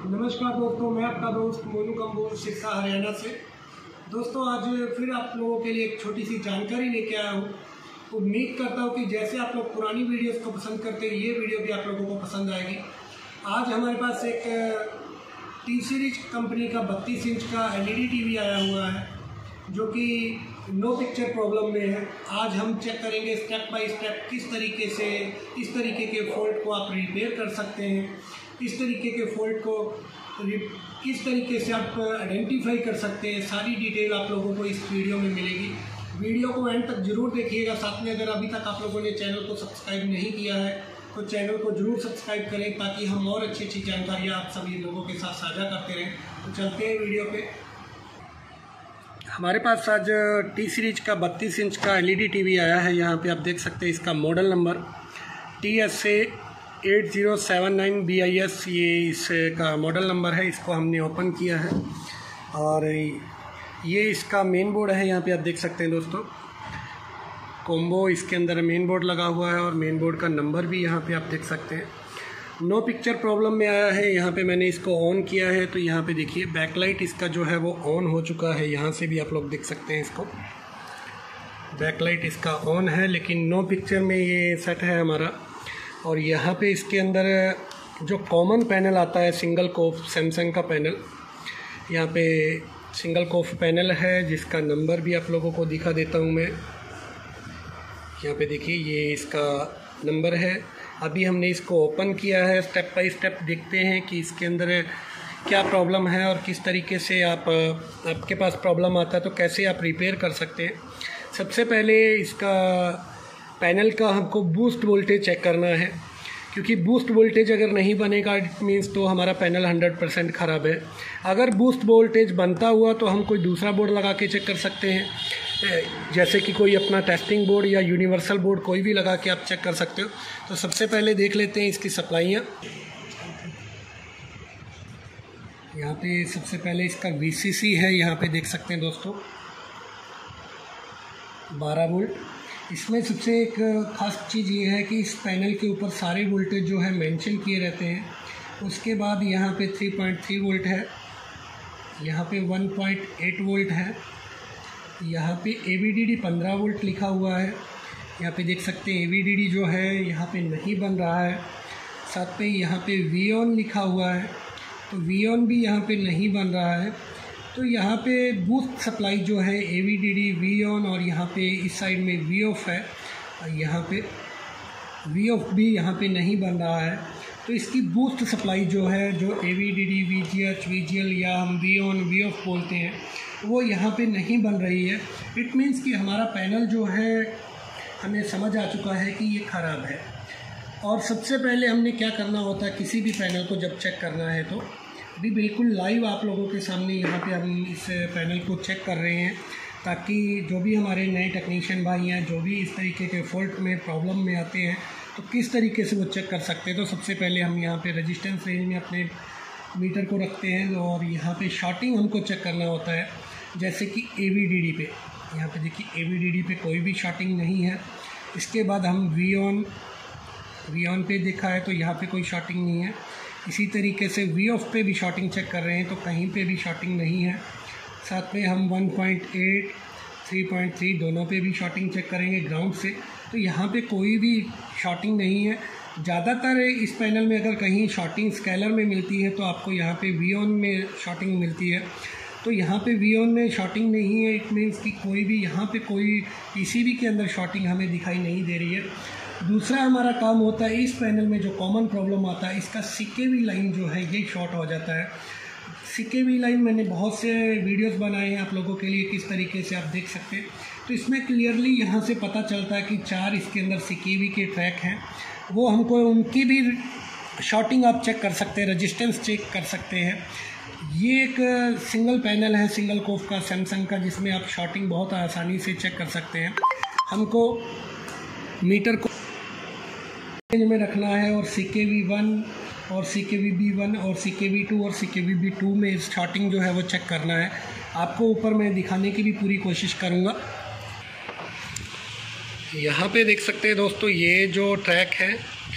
नमस्कार दोस्तों, मैं आपका दोस्त मोनू कंबोज सिरसा हरियाणा से। दोस्तों, आज फिर आप लोगों के लिए एक छोटी सी जानकारी लेके आया हूँ। उम्मीद करता हूँ कि जैसे आप लोग पुरानी वीडियोस को पसंद करते हैं, ये वीडियो भी आप लोगों को पसंद आएगी। आज हमारे पास एक टी सीरीज कंपनी का 32 इंच का LED टीवी आया हुआ है, जो कि नो पिक्चर प्रॉब्लम में है। आज हम चेक करेंगे स्टेप बाय स्टेप किस तरीके से इस तरीके के फॉल्ट को आप रिपेयर कर सकते हैं, इस तरीके के फॉल्ट को किस तरीके से आप आइडेंटिफाई कर सकते हैं। सारी डिटेल आप लोगों को इस वीडियो में मिलेगी। वीडियो को एंड तक जरूर देखिएगा। साथ में अगर अभी तक आप लोगों ने चैनल को सब्सक्राइब नहीं किया है तो चैनल को जरूर सब्सक्राइब करें, ताकि हम और अच्छी जानकारियाँ आप सभी लोगों के साथ साझा करते रहें। तो चलते हैं वीडियो पे। हमारे पास आज टी सीरीज का 32 इंच का LED टीवी आया है। यहाँ पे आप देख सकते हैं इसका मॉडल नंबर TSA 8079 BIS, ये इसका मॉडल नंबर है। इसको हमने ओपन किया है और ये इसका मेन बोर्ड है। यहाँ पे आप देख सकते हैं दोस्तों, कॉम्बो इसके अंदर मेन बोर्ड लगा हुआ है और मेन बोर्ड का नंबर भी यहाँ पे आप देख सकते हैं। नो पिक्चर प्रॉब्लम में आया है। यहाँ पे मैंने इसको ऑन किया है तो यहाँ पे देखिए बैकलाइट इसका जो है वो ऑन हो चुका है। यहाँ से भी आप लोग देख सकते हैं, इसको बैकलाइट इसका ऑन है, लेकिन नो पिक्चर में ये सेट है हमारा। और यहाँ पे इसके अंदर जो कॉमन पैनल आता है सिंगल कोफ सैमसंग का पैनल, यहाँ पे सिंगल कोफ पैनल है, जिसका नंबर भी आप लोगों को दिखा देता हूँ मैं। यहाँ पे देखिए ये इसका नंबर है। अभी हमने इसको ओपन किया है। स्टेप बाय स्टेप देखते हैं कि इसके अंदर क्या प्रॉब्लम है और किस तरीके से आपके पास प्रॉब्लम आता है तो कैसे आप रिपेयर कर सकते हैं। सबसे पहले इसका पैनल का हमको बूस्ट वोल्टेज चेक करना है, क्योंकि बूस्ट वोल्टेज अगर नहीं बनेगा इट मीन्स तो हमारा पैनल 100% ख़राब है। अगर बूस्ट वोल्टेज बनता हुआ तो हम कोई दूसरा बोर्ड लगा के चेक कर सकते हैं, जैसे कि कोई अपना टेस्टिंग बोर्ड या यूनिवर्सल बोर्ड कोई भी लगा के आप चेक कर सकते हो। तो सबसे पहले देख लेते हैं इसकी सप्लाइयाँ। यहाँ पे सबसे पहले इसका VCC है, यहाँ पे देख सकते हैं दोस्तों 12 वोल्ट। इसमें सबसे एक ख़ास चीज़ ये है कि इस पैनल के ऊपर सारे वोल्टेज जो है मेंशन किए रहते हैं। उसके बाद यहाँ पे 3.3 वोल्ट है, यहाँ पे 1.8 वोल्ट है, यहाँ पे AVDD 15 वोल्ट लिखा हुआ है। यहाँ पे देख सकते हैं AVDD जो है यहाँ पे नहीं बन रहा है। साथ में यहाँ पे VON लिखा हुआ है, तो VON भी यहाँ पे नहीं बन रहा है। तो यहाँ पे बूस्ट सप्लाई जो है AVDD VON, और यहाँ पे इस साइड में VOF है, और यहाँ पे VOF भी यहाँ पे नहीं बन रहा है। तो इसकी बूस्ट सप्लाई जो है, जो AVDD VGH VGL या हम VON VOF बोलते हैं, वो यहाँ पे नहीं बन रही है। इट मीन्स कि हमारा पैनल जो है हमें समझ आ चुका है कि ये ख़राब है। और सबसे पहले हमने क्या करना होता है, किसी भी पैनल को जब चेक करना है तो अभी बिल्कुल लाइव आप लोगों के सामने यहाँ पे हम इस पैनल को चेक कर रहे हैं, ताकि जो भी हमारे नए टेक्नीशियन भाई हैं, जो भी इस तरीके के फॉल्ट में प्रॉब्लम में आते हैं, तो किस तरीके से वो चेक कर सकते हैं। तो सबसे पहले हम यहाँ पे रेजिस्टेंस रेंज में अपने मीटर को रखते हैं और यहाँ पे शॉर्टिंग हमको चेक करना होता है, जैसे कि AVDD पे। यहाँ पे देखिए AVDD पे कोई भी शॉर्टिंग नहीं है। इसके बाद हम VON पे देखा है तो यहाँ पे कोई शॉर्टिंग नहीं है। इसी तरीके से VOF पे भी शॉर्टिंग चेक कर रहे हैं तो कहीं पे भी शॉर्टिंग नहीं है। साथ में हम 1.8 3.3 दोनों पे भी शॉर्टिंग चेक करेंगे ग्राउंड से, तो यहाँ पे कोई भी शॉर्टिंग नहीं है। ज़्यादातर इस पैनल में अगर कहीं शॉर्टिंग स्केलर में मिलती है तो आपको यहाँ पे VON में शॉर्टिंग मिलती है। तो यहाँ पे VON में शॉर्टिंग नहीं है, इट मीन्स कि कोई भी यहाँ पे कोई PCB के अंदर शॉर्टिंग हमें दिखाई नहीं दे रही है। दूसरा हमारा काम होता है, इस पैनल में जो कॉमन प्रॉब्लम आता है, इसका CKV लाइन जो है ये शॉर्ट हो जाता है। CKV लाइन मैंने बहुत से वीडियोस बनाए हैं आप लोगों के लिए, किस तरीके से आप देख सकते हैं। तो इसमें क्लियरली यहाँ से पता चलता है कि 4 इसके अंदर CKV के ट्रैक हैं, वो हमको उनकी भी शॉर्टिंग आप चेक कर सकते हैं, रजिस्टेंस चेक कर सकते हैं। ये एक सिंगल पैनल है सिंगल कोफ का सैमसंग का, जिसमें आप शॉर्टिंग बहुत आसानी से चेक कर सकते हैं। हमको मीटर को रेंज में रखना है और CKV1 और CKVB1 और CKV2 और CKVB2 में शॉर्टिंग जो है वो चेक करना है। आपको ऊपर मैं दिखाने की भी पूरी कोशिश करूँगा। यहाँ पे देख सकते हैं दोस्तों, ये जो ट्रैक है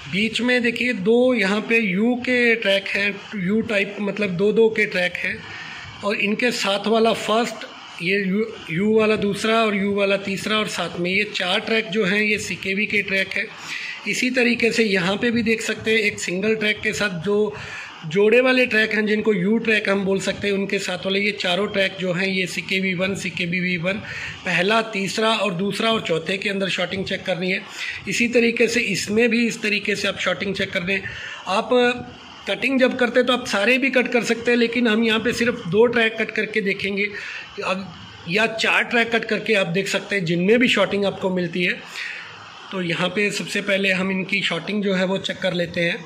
बीच में देखिए दो यहाँ पे यू के ट्रैक हैं, यू टाइप मतलब दो के ट्रैक हैं, और इनके साथ वाला फर्स्ट, ये यू वाला दूसरा और यू वाला तीसरा, और साथ में ये 4 ट्रैक जो हैं ये CKV के ट्रैक है। इसी तरीके से यहाँ पे भी देख सकते हैं एक सिंगल ट्रैक के साथ जो जोड़े वाले ट्रैक हैं जिनको यू ट्रैक हम बोल सकते हैं, उनके साथ वाले ये चारों ट्रैक जो हैं ये CKV1 CKV1 पहला, तीसरा और दूसरा और चौथे के अंदर शॉर्टिंग चेक करनी है। इसी तरीके से इसमें भी इस तरीके से आप शॉर्टिंग चेक कर लें। आप कटिंग जब करते हैं तो आप सारे भी कट कर सकते हैं, लेकिन हम यहाँ पे सिर्फ 2 ट्रैक कट करके देखेंगे, या 4 ट्रैक कट करके आप देख सकते हैं जिनमें भी शॉर्टिंग आपको मिलती है। तो यहाँ पे सबसे पहले हम इनकी शॉर्टिंग जो है वो चेक कर लेते हैं।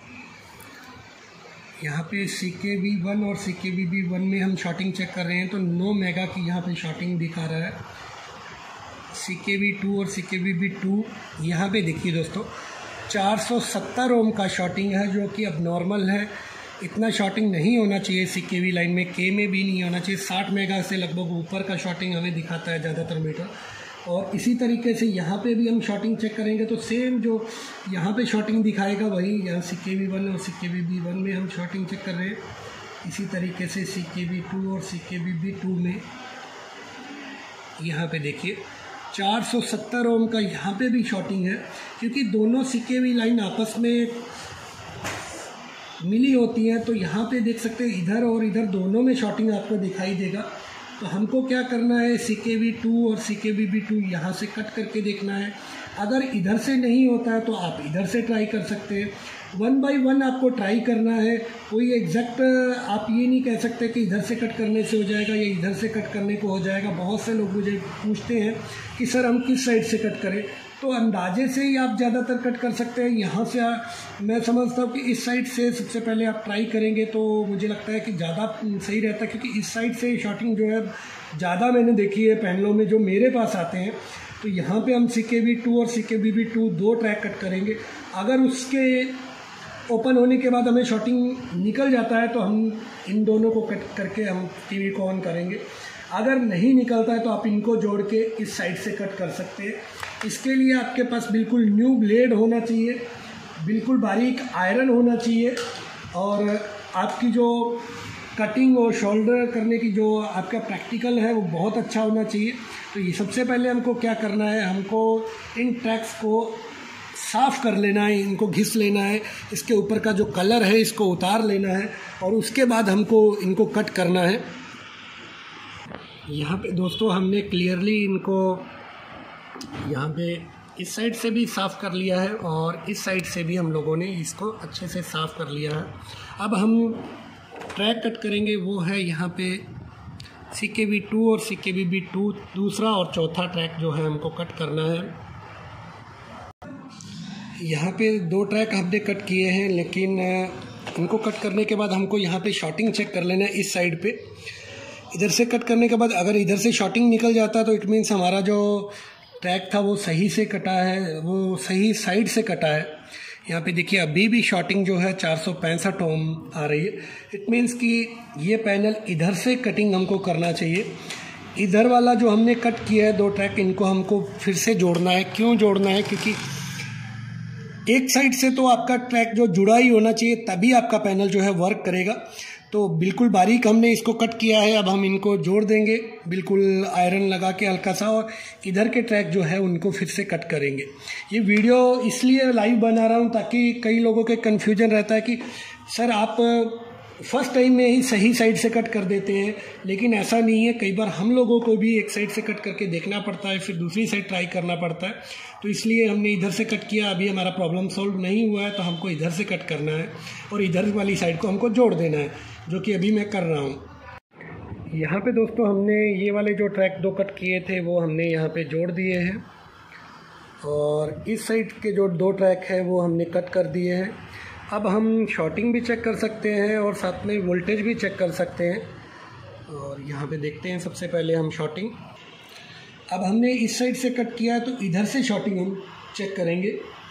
यहाँ पे CKV1 और CKV1 में हम शॉर्टिंग चेक कर रहे हैं तो 9 मेगा की यहाँ पे शॉर्टिंग दिखा रहा है। CKV2 और CKV2 यहाँ पे देखिए दोस्तों 470 ओम का शॉर्टिंग है, जो कि अब नॉर्मल है। इतना शॉर्टिंग नहीं होना चाहिए CKV लाइन में, K में भी नहीं होना चाहिए। 60 मेगा से लगभग ऊपर का शॉर्टिंग हमें दिखाता है ज़्यादातर मीटर। और इसी तरीके से यहाँ पे भी हम शॉर्टिंग चेक करेंगे तो सेम जो यहाँ पे शॉर्टिंग दिखाएगा वही यहाँ CKV1 और CKV1 में हम शॉर्टिंग चेक कर रहे हैं। इसी तरीके से CKV2 और CKV2 में यहाँ पे देखिए 470 ओम का यहाँ पे भी शॉर्टिंग है, क्योंकि दोनों CKV लाइन आपस में मिली होती हैं। तो यहाँ पे देख सकते हैं इधर और इधर दोनों में शॉर्टिंग आपको दिखाई देगा। तो हमको क्या करना है, CKV2 और CKV2 यहाँ से कट करके देखना है। अगर इधर से नहीं होता है तो आप इधर से ट्राई कर सकते हैं। 1 बाय 1 आपको ट्राई करना है। कोई एग्जैक्ट आप ये नहीं कह सकते कि इधर से कट करने से हो जाएगा या इधर से कट करने को हो जाएगा। बहुत से लोग मुझे पूछते हैं कि सर हम किस साइड से कट करें, तो अंदाजे से ही आप ज़्यादातर कट कर सकते हैं। यहाँ से मैं समझता हूँ कि इस साइड से सबसे पहले आप ट्राई करेंगे तो मुझे लगता है कि ज़्यादा सही रहता है, क्योंकि इस साइड से शॉर्टिंग जो है ज़्यादा मैंने देखी है पैनलों में जो मेरे पास आते हैं। तो यहाँ पे हम CKV2 और CKV2 2 ट्रैक कट करेंगे। अगर उसके ओपन होने के बाद हमें शॉर्टिंग निकल जाता है तो हम इन दोनों को कट करके हम टीवी को ऑन करेंगे। अगर नहीं निकलता है तो आप इनको जोड़ के इस साइड से कट कर सकते हैं। इसके लिए आपके पास बिल्कुल न्यू ब्लेड होना चाहिए, बिल्कुल बारीक आयरन होना चाहिए, और आपकी जो कटिंग और शोल्डर करने की जो आपका प्रैक्टिकल है वो बहुत अच्छा होना चाहिए। तो ये सबसे पहले हमको क्या करना है, हमको इन ट्रैक्स को साफ़ कर लेना है, इनको घिस लेना है, इसके ऊपर का जो कलर है इसको उतार लेना है, और उसके बाद हमको इनको कट करना है। यहाँ पे दोस्तों हमने क्लियरली इनको यहाँ पे इस साइड से भी साफ़ कर लिया है और इस साइड से भी हम लोगों ने इसको अच्छे से साफ़ कर लिया है। अब हम ट्रैक कट करेंगे, वो है यहाँ पे CKV2 और CKV2 दूसरा और चौथा ट्रैक जो है हमको कट करना है। यहाँ पे 2 ट्रैक हमने कट किए हैं, लेकिन इनको कट करने के बाद हमको यहाँ पे शॉर्टिंग चेक कर लेना है इस साइड पे। इधर से कट करने के बाद अगर इधर से शॉर्टिंग निकल जाता है तो इट मीन्स हमारा जो ट्रैक था वो सही से कटा है, वो सही साइड से कटा है। यहाँ पे देखिए अभी भी शॉर्टिंग जो है 465 ओम आ रही है। इट मीन्स कि ये पैनल इधर से कटिंग हमको करना चाहिए। इधर वाला जो हमने कट किया है 2 ट्रैक, इनको हमको फिर से जोड़ना है। क्यों जोड़ना है, क्योंकि एक साइड से तो आपका ट्रैक जो जुड़ा ही होना चाहिए, तभी आपका पैनल जो है वर्क करेगा। तो बिल्कुल बारीक हमने इसको कट किया है। अब हम इनको जोड़ देंगे बिल्कुल आयरन लगा के हल्का सा, और इधर के ट्रैक जो है उनको फिर से कट करेंगे। ये वीडियो इसलिए लाइव बना रहा हूँ ताकि कई लोगों के कन्फ्यूजन रहता है कि सर आप फर्स्ट टाइम में ही सही साइड से कट कर देते हैं, लेकिन ऐसा नहीं है। कई बार हम लोगों को भी एक साइड से कट करके देखना पड़ता है, फिर दूसरी साइड ट्राई करना पड़ता है। तो इसलिए हमने इधर से कट किया। अभी हमारा प्रॉब्लम सॉल्व नहीं हुआ है तो हमको इधर से कट करना है और इधर वाली साइड को हमको जोड़ देना है, जो कि अभी मैं कर रहा हूँ। यहाँ पे दोस्तों हमने ये वाले जो ट्रैक 2 कट किए थे वो हमने यहाँ पे जोड़ दिए हैं, और इस साइड के जो 2 ट्रैक है वो हमने कट कर दिए हैं। अब हम शॉर्टिंग भी चेक कर सकते हैं और साथ में वोल्टेज भी चेक कर सकते हैं। और यहाँ पे देखते हैं सबसे पहले हम शॉर्टिंग। अब हमने इस साइड से कट किया है तो इधर से शॉर्टिंग हम चेक करेंगे।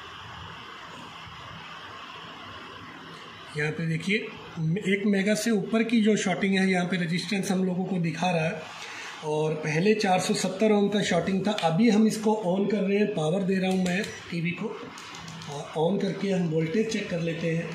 यहाँ पे देखिए 1 मेगा से ऊपर की जो शॉर्टिंग है, यहाँ पे रेजिस्टेंस हम लोगों को दिखा रहा है, और पहले 470 ओम का शॉर्टिंग था। अभी हम इसको ऑन कर रहे हैं, पावर दे रहा हूँ मैं टीवी को, ऑन करके हम वोल्टेज चेक कर लेते हैं।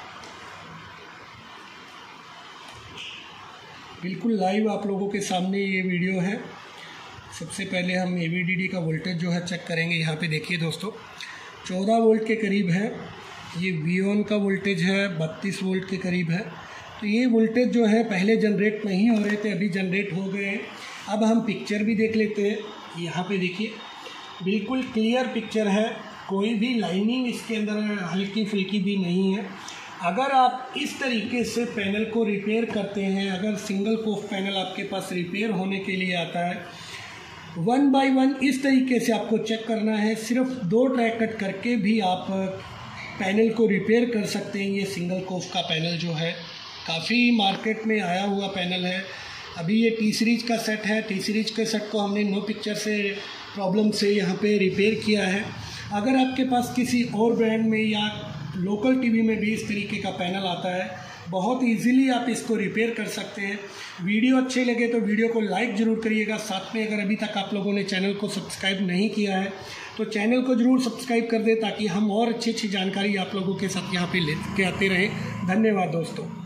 बिल्कुल लाइव आप लोगों के सामने ये वीडियो है। सबसे पहले हम AVDD का वोल्टेज जो है चेक करेंगे। यहाँ पे देखिए दोस्तों 14 वोल्ट के करीब है। ये V1 का वोल्टेज है 32 वोल्ट के करीब है। तो ये वोल्टेज जो है पहले जनरेट नहीं हो रहे थे, अभी जनरेट हो गए हैं। अब हम पिक्चर भी देख लेते हैं। यहाँ पे देखिए बिल्कुल क्लियर पिक्चर है, कोई भी लाइनिंग इसके अंदर हल्की फुल्की भी नहीं है। अगर आप इस तरीके से पैनल को रिपेयर करते हैं, अगर सिंगल कोफ पैनल आपके पास रिपेयर होने के लिए आता है, 1 बाय 1 इस तरीके से आपको चेक करना है। सिर्फ 2 ट्रैक कट करके भी आप पैनल को रिपेयर कर सकते हैं। ये सिंगल कोफ का पैनल जो है काफ़ी मार्केट में आया हुआ पैनल है। अभी ये T सीरीज का सेट है। T सीरीज के सेट को हमने नो पिक्चर से प्रॉब्लम से यहाँ पे रिपेयर किया है। अगर आपके पास किसी और ब्रांड में या लोकल टीवी में भी इस तरीके का पैनल आता है, बहुत इजीली आप इसको रिपेयर कर सकते हैं। वीडियो अच्छे लगे तो वीडियो को लाइक ज़रूर करिएगा। साथ में अगर अभी तक आप लोगों ने चैनल को सब्सक्राइब नहीं किया है तो चैनल को ज़रूर सब्सक्राइब कर दें, ताकि हम और अच्छी अच्छी जानकारी आप लोगों के साथ यहाँ पे लेके आते रहें। धन्यवाद दोस्तों।